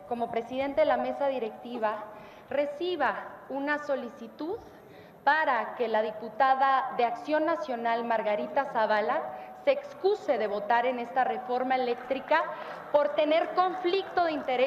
como presidente de la mesa directiva, reciba una solicitud para que la diputada de Acción Nacional, Margarita Zavala, se excuse de votar en esta reforma eléctrica por tener conflicto de interés